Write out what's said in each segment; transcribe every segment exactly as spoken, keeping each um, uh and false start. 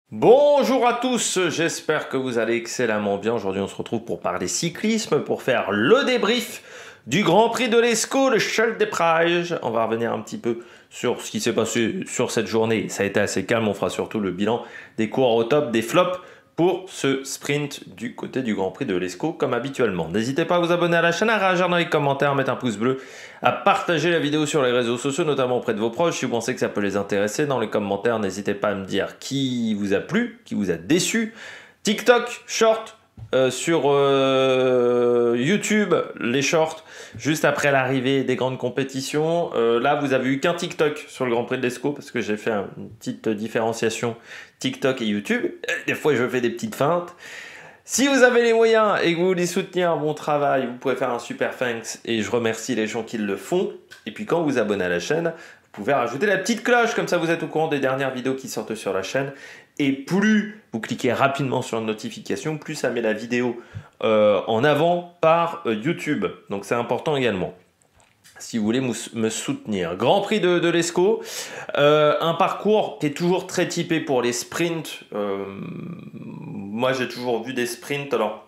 Bonjour à tous, j'espère que vous allez excellemment bien. Aujourd'hui on se retrouve pour parler cyclisme, pour faire le débrief du Grand Prix de l'Escaut, le Scheldt des Prages. On va revenir un petit peu sur ce qui s'est passé sur cette journée. Ça a été assez calme, on fera surtout le bilan des coureurs au top, des flops pour ce sprint du côté du Grand Prix de l'Escaut comme habituellement. N'hésitez pas à vous abonner à la chaîne, à réagir dans les commentaires, à mettre un pouce bleu, à partager la vidéo sur les réseaux sociaux, notamment auprès de vos proches. Si vous pensez que ça peut les intéresser, dans les commentaires, n'hésitez pas à me dire qui vous a plu, qui vous a déçu. TikTok, short, euh, sur euh, YouTube, les shorts, juste après l'arrivée des grandes compétitions. Euh, là, vous avez eu qu'un TikTok sur le Grand Prix de l'Escaut, parce que j'ai fait une petite différenciation TikTok et YouTube. Des fois, je fais des petites feintes. Si vous avez les moyens et que vous voulez soutenir mon travail, vous pouvez faire un super thanks et je remercie les gens qui le font. Et puis quand vous vous abonnez à la chaîne, vous pouvez rajouter la petite cloche, comme ça vous êtes au courant des dernières vidéos qui sortent sur la chaîne. Et plus vous cliquez rapidement sur une notification, plus ça met la vidéo euh, en avant par euh, YouTube. Donc c'est important également, si vous voulez me soutenir. Grand Prix de, de l'Escaut, euh, un parcours qui est toujours très typé pour les sprints. Euh, moi, j'ai toujours vu des sprints, alors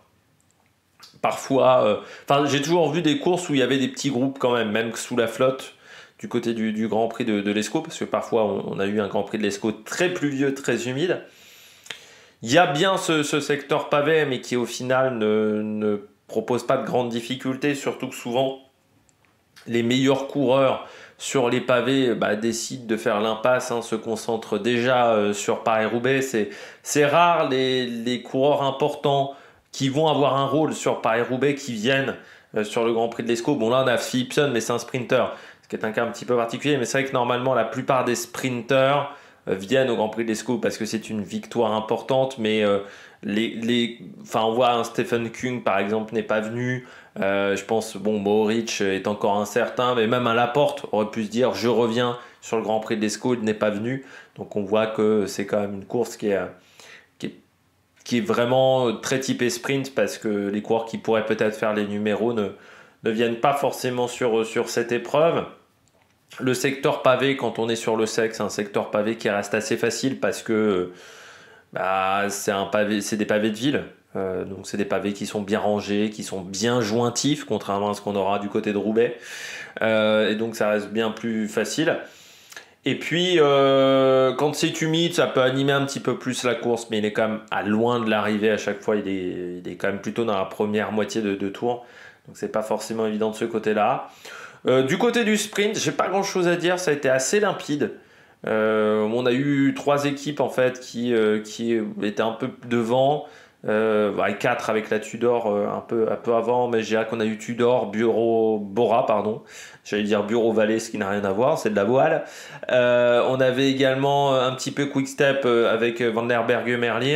parfois, enfin, euh, j'ai toujours vu des courses où il y avait des petits groupes quand même, même sous la flotte, du côté du, du Grand Prix de, de l'Escaut, parce que parfois, on, on a eu un Grand Prix de l'Escaut très pluvieux, très humide. Il y a bien ce, ce secteur pavé, mais qui au final ne, ne propose pas de grandes difficultés, surtout que souvent, les meilleurs coureurs sur les pavés bah, décident de faire l'impasse, hein, se concentrent déjà euh, sur Paris-Roubaix. C'est rare les, les coureurs importants qui vont avoir un rôle sur Paris-Roubaix qui viennent euh, sur le Grand Prix de l'Escaut. Bon là on a Philipsen, mais c'est un sprinter, ce qui est un cas un petit peu particulier. Mais c'est vrai que normalement la plupart des sprinters euh, viennent au Grand Prix de l'Escaut parce que c'est une victoire importante. Mais euh, les, les, enfin, on voit un Stephen Kung par exemple n'est pas venu. Euh, je pense, bon, Mohoric est encore incertain, mais même un Laporte aurait pu se dire je reviens sur le Grand Prix de l'Escaut, il n'est pas venu. Donc on voit que c'est quand même une course qui est, qui est, qui est vraiment très typée sprint parce que les coureurs qui pourraient peut-être faire les numéros ne, ne viennent pas forcément sur, sur cette épreuve. Le secteur pavé, quand on est sur le sec, c'est un secteur pavé qui reste assez facile parce que bah, c'est un pavé, c'est des pavés de ville. Euh, donc c'est des pavés qui sont bien rangés, qui sont bien jointifs, contrairement à ce qu'on aura du côté de Roubaix. Euh, et donc ça reste bien plus facile. Et puis euh, quand c'est humide, ça peut animer un petit peu plus la course, mais il est quand même à loin de l'arrivée à chaque fois. Il est, il est quand même plutôt dans la première moitié de, de tour. Donc c'est pas forcément évident de ce côté-là. Euh, du côté du sprint, j'ai pas grand-chose à dire. Ça a été assez limpide. Euh, on a eu trois équipes en fait qui, euh, qui étaient un peu devant. Euh, bah, quatre avec la Tudor euh, un, peu, un peu avant, mais je dirais qu'on a eu Tudor, Bureau, Bora, pardon. J'allais dire Bureau Vallée, ce qui n'a rien à voir, c'est de la voile. Euh, on avait également un petit peu Quick Step euh, avec Van der Berge Merlier.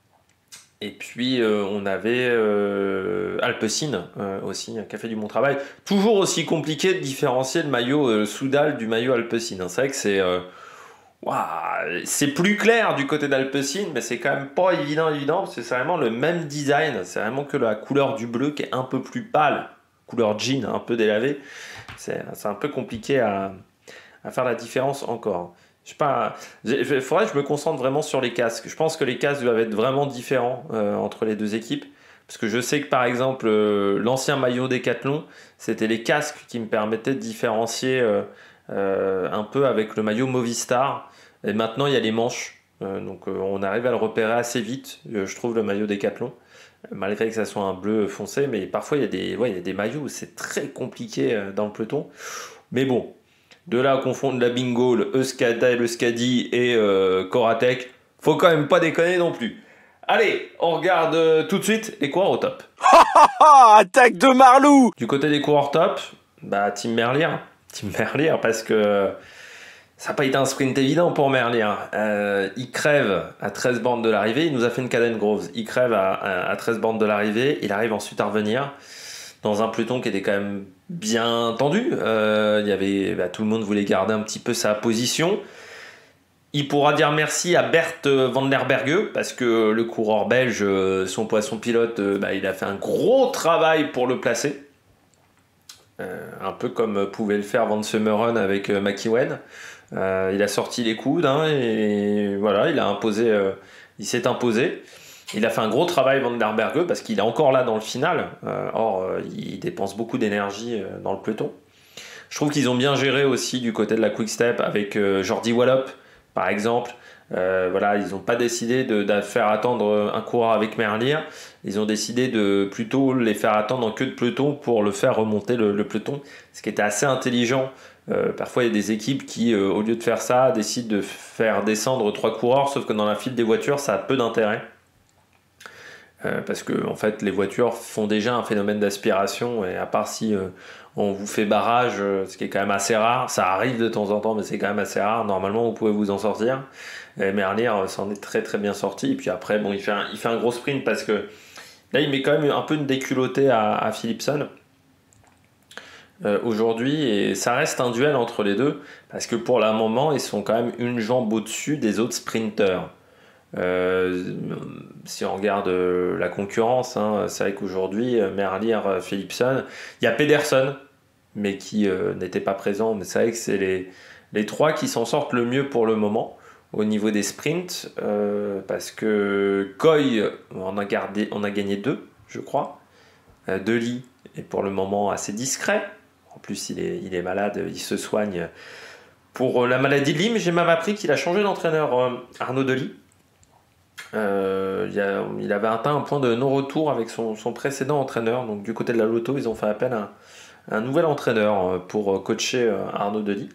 Et puis euh, on avait euh, Alpecin euh, aussi, qui a fait du bon travail. Toujours aussi compliqué de différencier le maillot euh, Soudal du maillot Alpecin. C'est vrai que c'est. Euh, Wow, c'est plus clair du côté d'Alpecin, mais c'est quand même pas évident, évident, parce que c'est vraiment le même design. C'est vraiment que la couleur du bleu qui est un peu plus pâle, couleur jean, un peu délavée. C'est un peu compliqué à, à faire la différence encore. Je sais pas, il faudrait que je me concentre vraiment sur les casques. Je pense que les casques doivent être vraiment différents euh, entre les deux équipes. Parce que je sais que par exemple, euh, l'ancien maillot Décathlon, c'était les casques qui me permettaient de différencier euh, euh, un peu avec le maillot Movistar. Et maintenant, il y a les manches. Euh, donc, euh, on arrive à le repérer assez vite, euh, je trouve, le maillot Décathlon. Malgré que ça soit un bleu foncé. Mais parfois, il y a des, ouais, il y a des maillots où c'est très compliqué euh, dans le peloton. Mais bon, de là à confondre la Bingo, le Euskada, le Skadi et euh, Coratec, faut quand même pas déconner non plus. Allez, on regarde euh, tout de suite les coureurs au top. Attaque de Marlou. Du côté des coureurs top, bah Team Merlier. Team Merlier parce que ça n'a pas été un sprint évident pour Merlier. Euh, il crève à treize bornes de l'arrivée. Il nous a fait une Caden Groves. Il crève à, à, à treize bornes de l'arrivée. Il arrive ensuite à revenir dans un peloton qui était quand même bien tendu. Euh, il y avait, bah, tout le monde voulait garder un petit peu sa position. Il pourra dire merci à Bert Van der Berge parce que le coureur belge, son poisson pilote, bah, il a fait un gros travail pour le placer. Euh, un peu comme pouvait le faire Van Summeren avec euh, McEwen. Euh, il a sorti les coudes hein, et voilà, il a imposé euh, il s'est imposé. Il a fait un gros travail Van der Berge parce qu'il est encore là dans le final. Euh, or, euh, il dépense beaucoup d'énergie euh, dans le peloton. Je trouve qu'ils ont bien géré aussi du côté de la Quick Step avec euh, Jordi Wallop, par exemple. Euh, voilà, ils n'ont pas décidé de, de faire attendre un coureur avec Merlier. Ils ont décidé de plutôt les faire attendre en queue de peloton pour le faire remonter le, le peloton, ce qui était assez intelligent. Euh, parfois, il y a des équipes qui, euh, au lieu de faire ça, décident de faire descendre trois coureurs, sauf que dans la file des voitures, ça a peu d'intérêt. Euh, parce que en fait, les voitures font déjà un phénomène d'aspiration, et à part si euh, on vous fait barrage, euh, ce qui est quand même assez rare, ça arrive de temps en temps, mais c'est quand même assez rare. Normalement, vous pouvez vous en sortir. Et Merlier euh, s'en est très très bien sorti. Et puis après, bon, il fait un, il fait un gros sprint parce que là, il met quand même un peu une déculottée à, à Philipsen euh, aujourd'hui, et ça reste un duel entre les deux parce que pour le moment, ils sont quand même une jambe au-dessus des autres sprinteurs. Euh, si on regarde euh, la concurrence, hein, c'est vrai qu'aujourd'hui, euh, Merlier, euh, Philipsen, il y a Pedersen, mais qui euh, n'était pas présent. Mais c'est vrai que c'est les, les trois qui s'en sortent le mieux pour le moment au niveau des sprints, euh, parce que Coy, on a, gardé, on a gagné deux, je crois. Euh, Dely est pour le moment assez discret. En plus, il est, il est malade, il se soigne pour la maladie de Lyme. J'ai même appris qu'il a changé d'entraîneur, euh, Arnaud Dely. Euh, il, a, il avait atteint un point de non-retour avec son, son précédent entraîneur. Donc du côté de la Lotto, ils ont fait appel à un, un nouvel entraîneur pour coacher Arnaud Dely.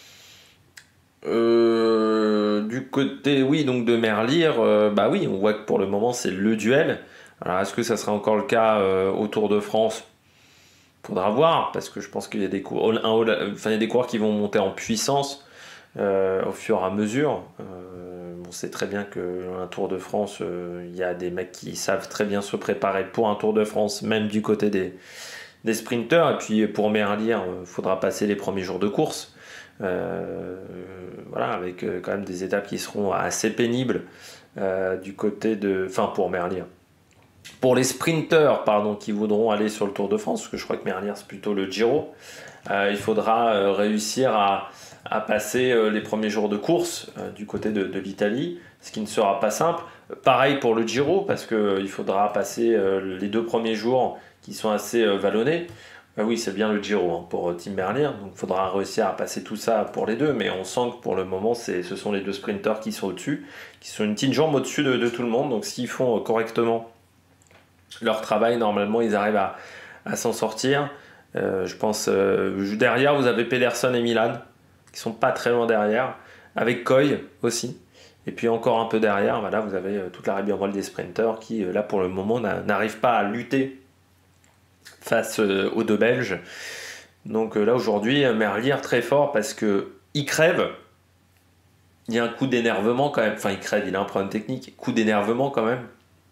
Euh, du côté, oui, donc de Merlier, euh, bah oui, on voit que pour le moment c'est le duel. Alors est-ce que ça sera encore le cas euh, au Tour de France? Faudra voir, parce que je pense qu'il y a des coureurs, enfin, il y a des coureurs qui vont monter en puissance euh, au fur et à mesure. Euh, on sait très bien qu'un Tour de France, euh, il y a des mecs qui savent très bien se préparer pour un Tour de France, même du côté des, des sprinteurs. Et puis pour Merlier, il faudra passer les premiers jours de course. Euh, voilà, avec euh, quand même des étapes qui seront assez pénibles euh, du côté de... Enfin, pour Merlier. Pour les sprinteurs, pardon, qui voudront aller sur le Tour de France, parce que je crois que Merlier, c'est plutôt le Giro, euh, il faudra euh, réussir à, à passer euh, les premiers jours de course euh, du côté de, de l'Italie, ce qui ne sera pas simple. Pareil pour le Giro, parce qu'il euh, faudra passer euh, les deux premiers jours qui sont assez euh, vallonnés. Ben oui, c'est bien le Giro hein, pour Tim Merlier, donc il faudra réussir à passer tout ça pour les deux, mais on sent que pour le moment, c'est, ce sont les deux sprinteurs qui sont au-dessus, qui sont une petite jambe au-dessus de, de tout le monde, donc s'ils font euh, correctement leur travail, normalement, ils arrivent à, à s'en sortir. Euh, je pense, euh, derrière, vous avez Pedersen et Milan, qui sont pas très loin derrière, avec Coy aussi, et puis encore un peu derrière, voilà, vous avez euh, toute la ribambelle des sprinteurs qui, euh, là, pour le moment, n'arrivent pas à lutter face euh, aux deux Belges. Donc euh, là aujourd'hui Merlier très fort parce que il crève, il y a un coup d'énervement quand même, enfin il crève, il a un problème technique, coup d'énervement quand même,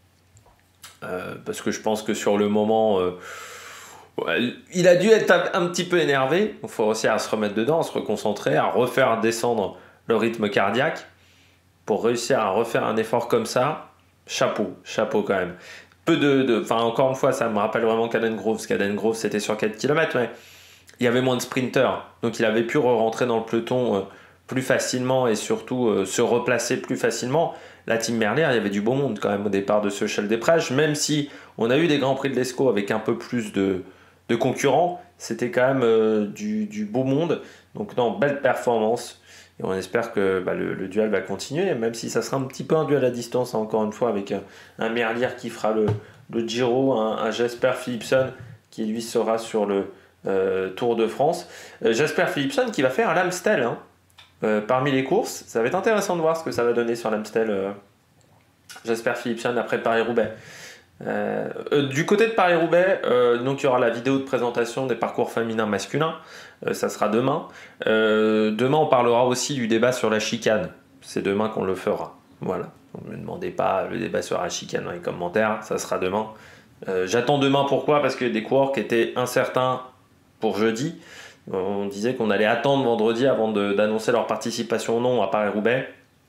euh, parce que je pense que sur le moment euh, ouais, il a dû être un, un petit peu énervé. Il faut réussir à se remettre dedans, à se reconcentrer, à refaire descendre le rythme cardiaque pour réussir à refaire un effort comme ça. Chapeau, chapeau quand même. Peu de, enfin encore une fois, ça me rappelle vraiment Caden Groves. Caden Groves c'était sur quatre kilomètres, mais il y avait moins de sprinteurs, donc il avait pu rentrer dans le peloton euh, plus facilement et surtout euh, se replacer plus facilement. La team Merlier, il y avait du beau monde quand même au départ de ce Chel des Prêches, même si on a eu des grands prix de l'Escaut avec un peu plus de, de concurrents, c'était quand même euh, du, du beau monde. Donc non, belle performance. Et on espère que bah, le, le duel va continuer, même si ça sera un petit peu un duel à distance, hein, encore une fois, avec un, un Merlier qui fera le, le Giro, un, un Jasper Philipsen qui lui sera sur le euh, Tour de France. Euh, Jasper Philipsen qui va faire l'Amstel hein, euh, parmi les courses. Ça va être intéressant de voir ce que ça va donner sur l'Amstel. Euh, Jasper Philipsen après Paris-Roubaix. Euh, euh, du côté de Paris-Roubaix, euh, donc il y aura la vidéo de présentation des parcours féminins masculins, euh, ça sera demain. Euh, demain on parlera aussi du débat sur la chicane, c'est demain qu'on le fera. Voilà, ne me demandez pas le débat sur la chicane dans les commentaires, ça sera demain. Euh, j'attends demain, pourquoi? Parce que des coureurs qui étaient incertains pour jeudi, on disait qu'on allait attendre vendredi avant de, d'annoncer leur participation ou non à Paris-Roubaix,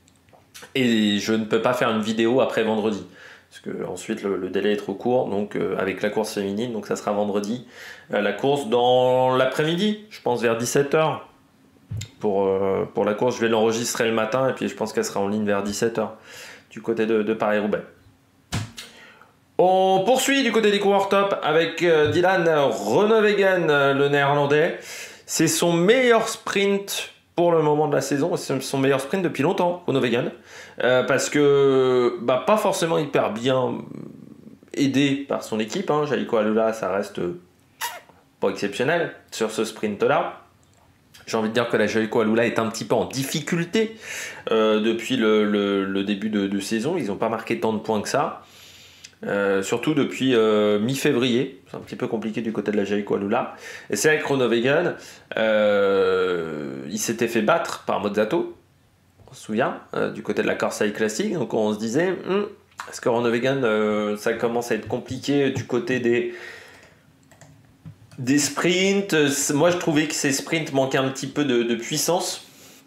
et je ne peux pas faire une vidéo après vendredi. Parce que ensuite le, le délai est trop court, donc euh, avec la course féminine, donc ça sera vendredi. Euh, la course dans l'après-midi, je pense vers dix-sept heures. Pour, euh, pour la course, je vais l'enregistrer le matin et puis je pense qu'elle sera en ligne vers dix-sept heures. du côté de, de Paris-Roubaix. On poursuit du côté des coureurs top avec euh, Dylan Groenewegen, euh, le néerlandais. C'est son meilleur sprint pour le moment de la saison. C'est son meilleur sprint depuis longtemps, Groenewegen. Euh, parce que, bah, pas forcément hyper bien aidé par son équipe. Hein. Jaïko Alula, ça reste euh, pas exceptionnel sur ce sprint-là. J'ai envie de dire que la Jaïko Alula est un petit peu en difficulté euh, depuis le, le, le début de, de saison. Ils n'ont pas marqué tant de points que ça. Euh, surtout depuis euh, mi-février, c'est un petit peu compliqué du côté de la Jaïko Alula. Et c'est avec Groenewegen, euh, il s'était fait battre par Mozzato, on se souvient, euh, du côté de la Corsair Classic. Donc on se disait, hm, est-ce que Groenewegen, euh, ça commence à être compliqué du côté des, des sprints. Moi je trouvais que ces sprints manquaient un petit peu de, de puissance,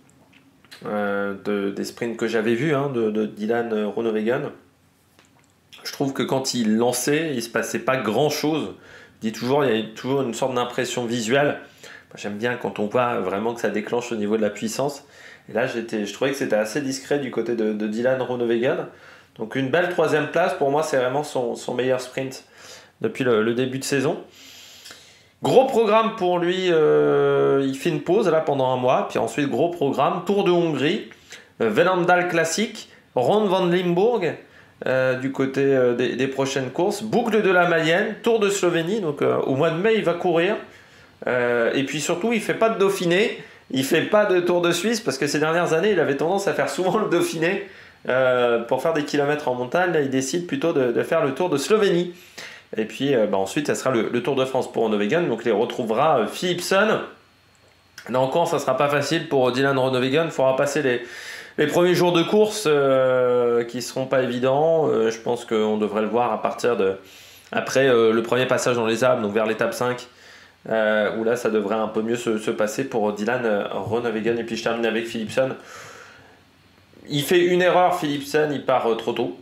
euh, de, des sprints que j'avais vus hein, de, de Dylan Groenewegen. Je trouve que quand il lançait, il ne se passait pas grand-chose. Je dis toujours, il y a toujours une sorte d'impression visuelle. Moi, j'aime bien quand on voit vraiment que ça déclenche au niveau de la puissance. Et là, j'étais, je trouvais que c'était assez discret du côté de, de Dylan Groenewegen. Donc une belle troisième place, pour moi, c'est vraiment son, son meilleur sprint depuis le, le début de saison. Gros programme pour lui, euh, il fait une pause là pendant un mois. Puis ensuite, gros programme, Tour de Hongrie, euh, Veenendaal Classic, Ronde van Limburg. Euh, du côté euh, des, des prochaines courses, boucle de la Mayenne, Tour de Slovénie, donc euh, au mois de mai il va courir, euh, et puis surtout il fait pas de Dauphiné, il fait pas de Tour de Suisse, parce que ces dernières années il avait tendance à faire souvent le Dauphiné euh, pour faire des kilomètres en montagne. Là il décide plutôt de, de faire le Tour de Slovénie, et puis euh, bah, ensuite ça sera le, le Tour de France pour Groenewegen. Donc il retrouvera euh, Philipsen. Là encore ça sera pas facile pour Dylan Groenewegen, il faudra passer les Les premiers jours de course euh, qui seront pas évidents. Euh, je pense qu'on devrait le voir à partir de après euh, le premier passage dans les Alpes, donc vers l'étape cinq, euh, où là ça devrait un peu mieux se, se passer pour Dylan Groenewegen. Et puis je termine avec Philipsen. Il fait une erreur, Philipsen, il part euh, trop tôt.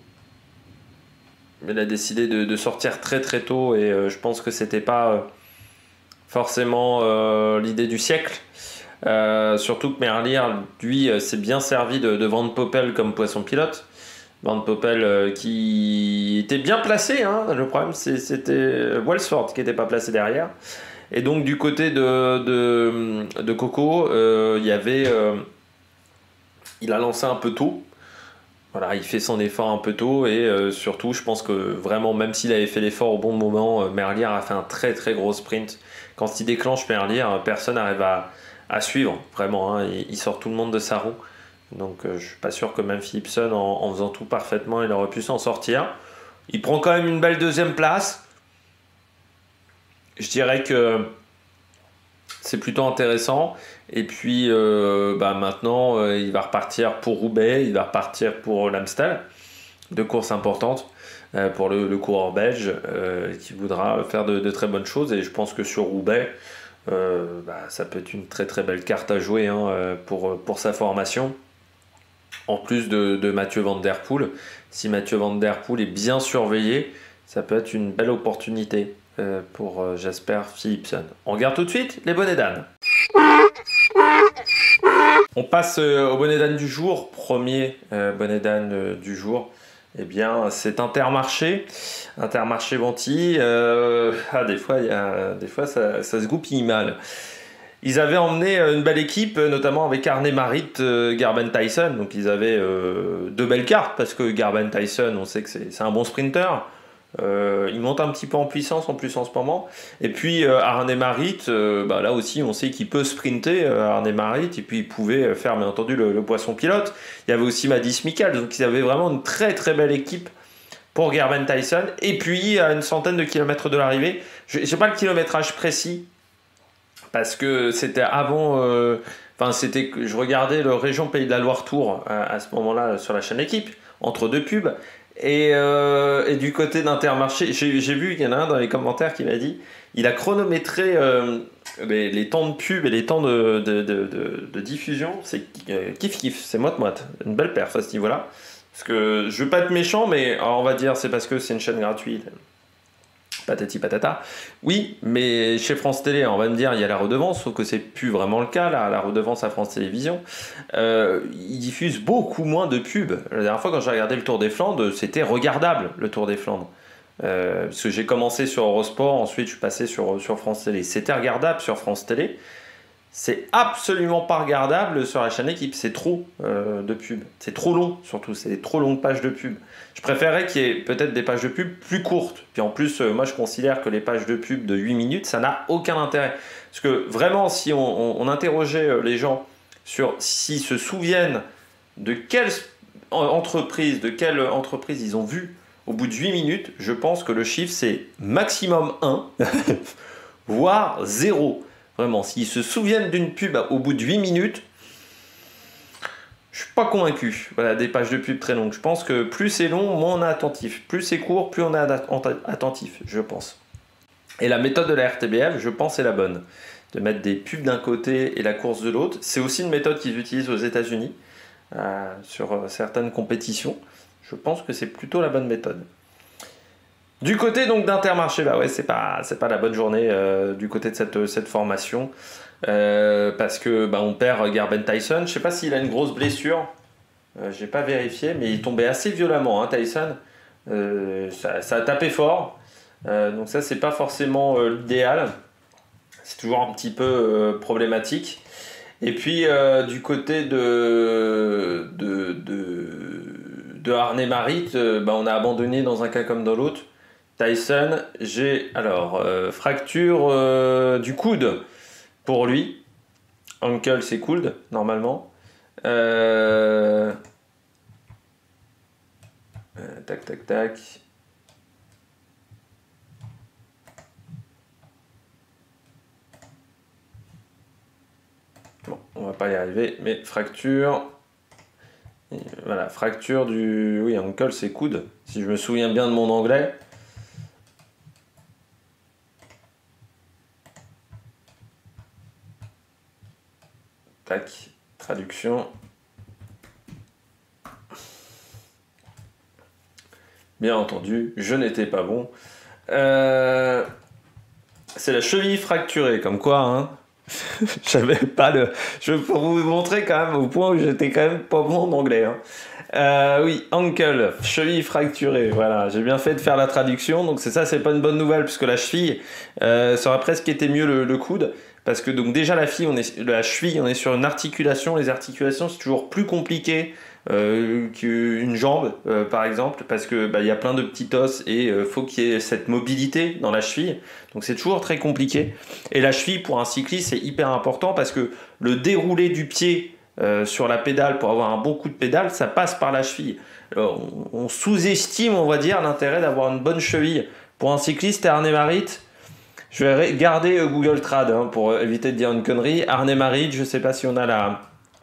Il a décidé de, de sortir très très tôt et euh, je pense que c'était pas euh, forcément euh, l'idée du siècle. Euh, surtout que Merlier, lui, euh, s'est bien servi de, de Van Poppel comme poisson pilote. Van Poppel euh, qui était bien placé, hein. Le problème c'est, c'était Walsford qui n'était pas placé derrière. Et donc du côté de, de, de Coco, euh, il y avait, euh, il a lancé un peu tôt. Voilà, il fait son effort un peu tôt et euh, surtout je pense que vraiment même s'il avait fait l'effort au bon moment, euh, Merlier a fait un très très gros sprint. Quand il déclenche Merlier, personne n'arrive à à suivre, vraiment, hein. il, il sort tout le monde de sa roue, donc euh, je suis pas sûr que même Philipsen en, en faisant tout parfaitement il aurait pu s'en sortir. Il prend quand même une belle deuxième place, je dirais que c'est plutôt intéressant. Et puis euh, bah maintenant euh, il va repartir pour Roubaix, il va repartir pour l'Amstel, deux courses importantes euh, pour le, le coureur belge euh, qui voudra faire de, de très bonnes choses. Et je pense que sur Roubaix Euh, bah, ça peut être une très très belle carte à jouer hein, pour, pour sa formation. En plus de, de Mathieu Van Der Poel, si Mathieu Van Der Poel est bien surveillé, ça peut être une belle opportunité euh, pour euh, Jasper Philipsen. On regarde tout de suite les bonnets d'âne. On passe euh, au bonnet d'âne du jour. Premier euh, bonnet d'âne euh, du jour. Eh bien, c'est Intermarché, Intermarché Venty. Euh, ah, des fois, y a, des fois ça, ça se goupille mal. Ils avaient emmené une belle équipe, notamment avec Arne Marit, euh, Garben Tyson. Donc, ils avaient euh, deux belles cartes, parce que Garben Tyson, on sait que c'est, c'est un bon sprinter. Euh, il monte un petit peu en puissance en plus en ce moment. Et puis euh, Arne Marit, euh, bah là aussi on sait qu'il peut sprinter, euh, Arne Marit, et puis il pouvait faire bien entendu le, le poisson pilote. Il y avait aussi Madis Mikkel, donc ils avaient vraiment une très très belle équipe pour Garben Tyson. Et puis à une centaine de kilomètres de l'arrivée, je n'ai pas le kilométrage précis parce que c'était avant. Euh, Enfin, c'était que je regardais le Région Pays de la Loire Tour à, à ce moment-là sur la chaîne Équipe, entre deux pubs. Et, euh, et du côté d'Intermarché, j'ai, j'ai vu qu'il y en a un dans les commentaires qui m'a dit il a chronométré euh, les, les temps de pub et les temps de, de, de, de, de diffusion. C'est euh, kiff kiff, c'est moite-moite. Une belle perf à ce niveau-là. Parce que je veux pas être méchant, mais alors on va dire c'est parce que c'est une chaîne gratuite. patati patata. Oui, mais chez France Télé, on va me dire, il y a la redevance, sauf que c'est plus vraiment le cas, là, la redevance à France Télévisions. Euh, ils diffusent beaucoup moins de pubs. La dernière fois, quand j'ai regardé le Tour des Flandres, c'était regardable, le Tour des Flandres. Euh, parce que j'ai commencé sur Eurosport, ensuite je suis passé sur, sur France Télé. C'était regardable sur France Télé. C'est absolument pas regardable sur la chaîne Équipe. C'est trop euh, de pubs. C'est trop long, surtout. C'est trop longues pages de pub. Je préférerais qu'il y ait peut-être des pages de pub plus courtes. Puis en plus, euh, moi je considère que les pages de pub de huit minutes, ça n'a aucun intérêt. Parce que vraiment, si on, on, on interrogeait les gens sur s'ils se souviennent de quelle entreprise, de quelle entreprise ils ont vu au bout de huit minutes, je pense que le chiffre c'est maximum un, voire zéro. Vraiment, s'ils se souviennent d'une pub au bout de huit minutes, je suis pas convaincu. Voilà, des pages de pub très longues. Je pense que plus c'est long, moins on est attentif. Plus c'est court, plus on est attentif, je pense. Et la méthode de la R T B F, je pense, est la bonne. De mettre des pubs d'un côté et la course de l'autre. C'est aussi une méthode qu'ils utilisent aux États-Unis euh, sur certaines compétitions. Je pense que c'est plutôt la bonne méthode. Du côté donc d'Intermarché, bah ouais, c'est pas c'est pas la bonne journée euh, du côté de cette cette formation euh, parce que bah on perd Gerben Tyson. Je sais pas s'il a une grosse blessure, euh, j'ai pas vérifié, mais il tombait assez violemment, hein, Tyson. Euh, ça, ça a tapé fort, euh, donc ça c'est pas forcément euh, l'idéal. C'est toujours un petit peu euh, problématique. Et puis euh, du côté de de de, de Arne Marit, euh, bah, on a abandonné dans un cas comme dans l'autre. Tyson, j'ai alors euh, fracture euh, du coude pour lui. Ankle, c'est coude normalement. Euh... Euh, tac, tac, tac. Bon, on va pas y arriver, mais fracture. Et voilà, fracture du. Oui, ankle, c'est coude. Si je me souviens bien de mon anglais. Tac, traduction. Bien entendu, je n'étais pas bon. Euh, c'est la cheville fracturée, comme quoi, hein. J'avais pas le. Je vais vous montrer quand même au point où j'étais quand même pas bon en anglais. Hein. Euh, oui, ankle, cheville fracturée. Voilà, j'ai bien fait de faire la traduction. Donc c'est ça, c'est pas une bonne nouvelle puisque la cheville, euh, ça aurait presque été mieux le, le coude. Parce que donc déjà la, fille, on est, la cheville, on est sur une articulation. Les articulations, c'est toujours plus compliqué euh, qu'une jambe, euh, par exemple, parce que bah, y a plein de petits os et euh, faut qu'il y ait cette mobilité dans la cheville. Donc c'est toujours très compliqué. Et la cheville, pour un cycliste, c'est hyper important parce que le déroulé du pied euh, sur la pédale pour avoir un bon coup de pédale, ça passe par la cheville. Alors, on, on sous-estime, on va dire, l'intérêt d'avoir une bonne cheville. Pour un cycliste, Arne Marit, je vais garder Google Trad hein, pour éviter de dire une connerie. Arne Marit, je ne sais pas si on a la...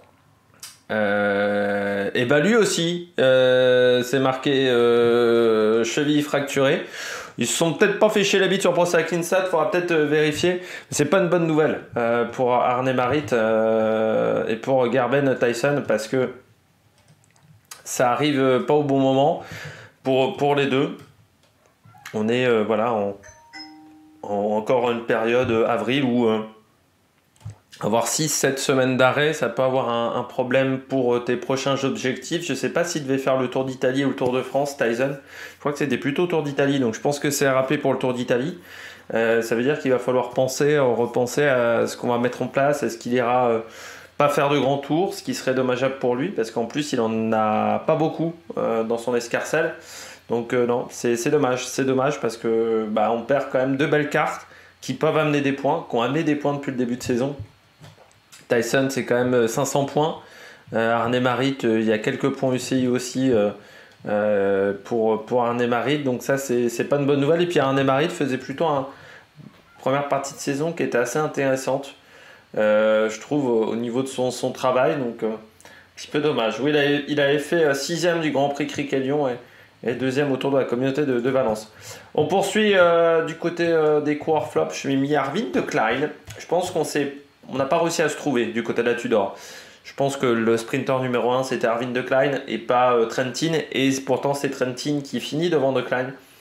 Euh, et bah lui aussi, euh, c'est marqué euh, cheville fracturée. Ils se sont peut-être pas fait chier la bite sur ProCycling-Stat, faudra peut-être euh, vérifier. C'est pas une bonne nouvelle euh, pour Arne Marit euh, et pour Gerben Tyson parce que ça arrive pas au bon moment pour, pour les deux. On est euh, voilà en encore une période avril où euh, avoir six sept semaines d'arrêt, ça peut avoir un, un problème pour euh, tes prochains objectifs. Je ne sais pas s'il devait faire le Tour d'Italie ou le Tour de France, Tyson. Je crois que c'était plutôt Tour d'Italie, donc je pense que c'est râpé pour le Tour d'Italie. Euh, ça veut dire qu'il va falloir penser, repenser à ce qu'on va mettre en place. Est-ce qu'il ira euh, pas faire de grands tours, ce qui serait dommageable pour lui, parce qu'en plus, il en a pas beaucoup euh, dans son escarcelle. Donc euh, non, c'est, c'est dommage, c'est dommage parce que bah, on perd quand même deux belles cartes qui peuvent amener des points, qui ont amené des points depuis le début de saison. Tyson, c'est quand même cinq cents points. Euh, Arne Marit, euh, il y a quelques points U C I aussi euh, euh, pour, pour Arne Marit, donc ça c'est, c'est pas une bonne nouvelle. Et puis Arne Marit faisait plutôt une première partie de saison qui était assez intéressante, euh, je trouve, au niveau de son, son travail, donc euh, un petit peu dommage. Oui, il avait, il avait fait sixième du Grand Prix Cric-Élion et et deuxième au Tour de la communauté de, de Valence. On poursuit euh, du côté euh, des coureurs flop. Je suis mis Arvin de Klein. Je pense qu'on s'est, on n'a pas réussi à se trouver du côté de la Tudor. Je pense que le sprinter numéro un c'était Arvin de Klein et pas euh, Trentin. Et pourtant c'est Trentin qui finit devant de Klein.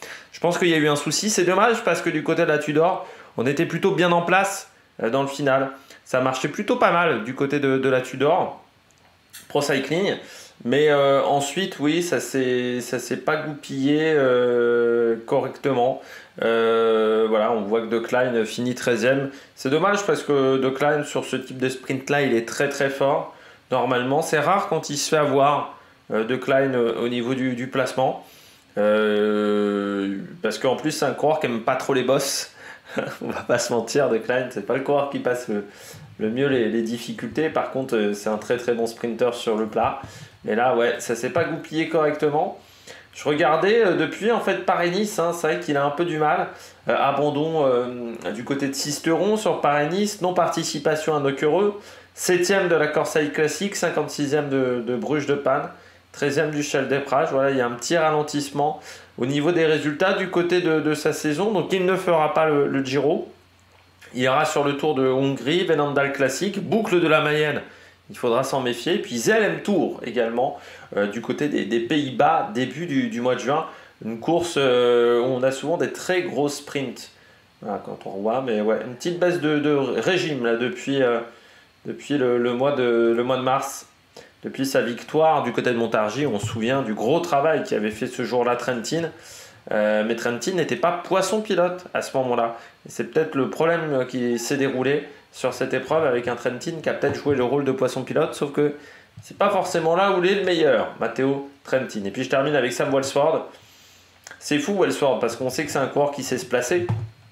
Je pense qu'il y a eu un souci. C'est dommage parce que du côté de la Tudor, on était plutôt bien en place euh, dans le final. Ça marchait plutôt pas mal du côté de, de la Tudor Pro Cycling. Mais euh, ensuite, oui, ça s'est ça s'est pas goupillé euh, correctement. Euh, voilà, on voit que De Klein finit treizième. C'est dommage parce que De Klein, sur ce type de sprint-là, il est très très fort. Normalement, c'est rare quand il se fait avoir euh, De Klein au niveau du, du placement. Euh, parce qu'en plus, c'est un coureur qui aime pas trop les bosses. On va pas se mentir, De Klein, c'est pas le coureur qui passe le, le mieux les, les difficultés. Par contre, c'est un très très bon sprinter sur le plat. Mais là, ouais, ça s'est pas goupillé correctement. Je regardais euh, depuis en fait Paris-Nice, hein, c'est vrai qu'il a un peu du mal. Euh, abandon euh, du côté de Sisteron sur Paris-Nice, non participation à Nocquereux, septième de la Corsaille Classique, cinquante-sixième de, de Bruges de Panne, treizième du Chel d'Eprage. Voilà, il y a un petit ralentissement au niveau des résultats du côté de, de sa saison. Donc il ne fera pas le, le Giro. Il ira sur le Tour de Hongrie, Venendal Classique, boucle de la Mayenne. Il faudra s'en méfier. Puis Zellem Tour également, euh, du côté des, des Pays-Bas, début du, du mois de juin. Une course euh, où on a souvent des très gros sprints. Voilà, quand on voit, mais ouais, une petite baisse de, de régime là, depuis, euh, depuis le, le, mois de, le mois de mars. Depuis sa victoire du côté de Montargis, on se souvient du gros travail qu'avait fait ce jour-là Trentin. Euh, mais Trentin n'était pas poisson pilote à ce moment-là. Et c'est peut-être le problème qui s'est déroulé sur cette épreuve avec un Trentin qui a peut-être joué le rôle de poisson pilote, sauf que c'est pas forcément là où il est le meilleur, Matteo Trentin. Et puis je termine avec Sam Welsford. C'est fou Welsford parce qu'on sait que c'est un coureur qui sait se placer.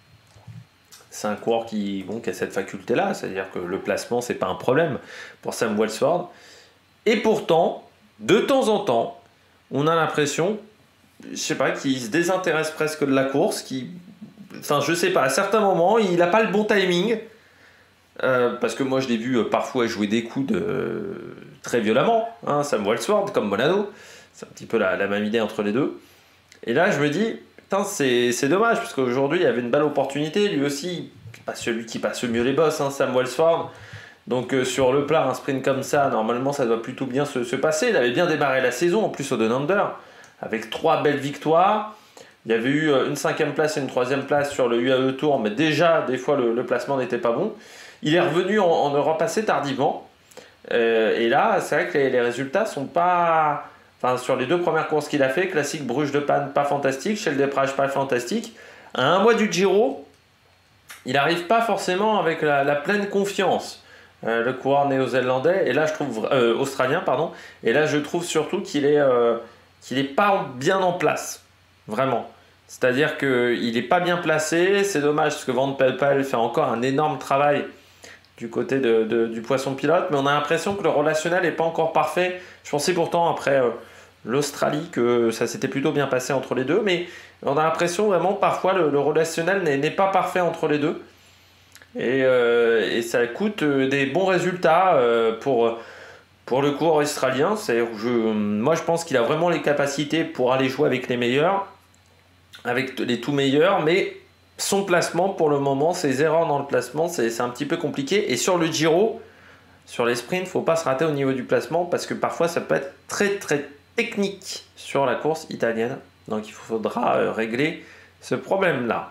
C'est un coureur qui, bon, qui a cette faculté-là, c'est-à-dire que le placement c'est pas un problème pour Sam Welsford. Et pourtant, de temps en temps, on a l'impression, je sais pas, qu'il se désintéresse presque de la course, qui, enfin je sais pas, à certains moments il n'a pas le bon timing. Euh, parce que moi je l'ai vu euh, parfois jouer des coups de, euh, très violemment, hein, Sam Welsford comme Bonanno, c'est un petit peu la, la même idée entre les deux. Et là je me dis, putain c'est, c'est dommage, parce qu'aujourd'hui il y avait une belle opportunité, lui aussi, pas celui qui passe le mieux les bosses, hein, Sam Welsford. Donc euh, sur le plat, un sprint comme ça, normalement ça doit plutôt bien se, se passer. Il avait bien démarré la saison, en plus au Down Under, avec trois belles victoires. Il y avait eu une cinquième place et une troisième place sur le U A E Tour, mais déjà des fois le, le placement n'était pas bon. Il est revenu en, en Europe assez tardivement. Euh, et là, c'est vrai que les, les résultats sont pas... Enfin, sur les deux premières courses qu'il a fait, classique Bruges de Panne, pas fantastique. Chel d'Eprage, pas fantastique. À un mois du Giro, il n'arrive pas forcément avec la, la pleine confiance. Euh, le coureur néo-zélandais, et là je trouve... Euh, australien, pardon. Et là, je trouve surtout qu'il est, euh, qu'il est pas bien en place. Vraiment. C'est-à-dire qu'il n'est pas bien placé. C'est dommage parce que Van Pelpel fait encore un énorme travail du côté de, de, du poisson pilote, mais on a l'impression que le relationnel n'est pas encore parfait. Je pensais pourtant après euh, l'Australie que ça s'était plutôt bien passé entre les deux, mais on a l'impression vraiment parfois le, le relationnel n'est, n'est pas parfait entre les deux, et, euh, et ça coûte des bons résultats euh, pour, pour le coureur australien. C'est, je, moi je pense qu'il a vraiment les capacités pour aller jouer avec les meilleurs, avec les tout meilleurs, mais son placement pour le moment, ses erreurs dans le placement, c'est, c'est un petit peu compliqué. Et sur le Giro, sur les sprints, il ne faut pas se rater au niveau du placement parce que parfois ça peut être très très technique sur la course italienne. Donc il faudra euh, régler ce problème-là.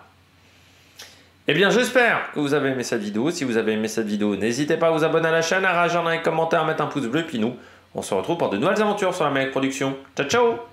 Eh bien j'espère que vous avez aimé cette vidéo. Si vous avez aimé cette vidéo, n'hésitez pas à vous abonner à la chaîne, à réagir dans les commentaires, à mettre un pouce bleu. Puis nous, on se retrouve pour de nouvelles aventures sur la Meilleure Production. Ciao ciao!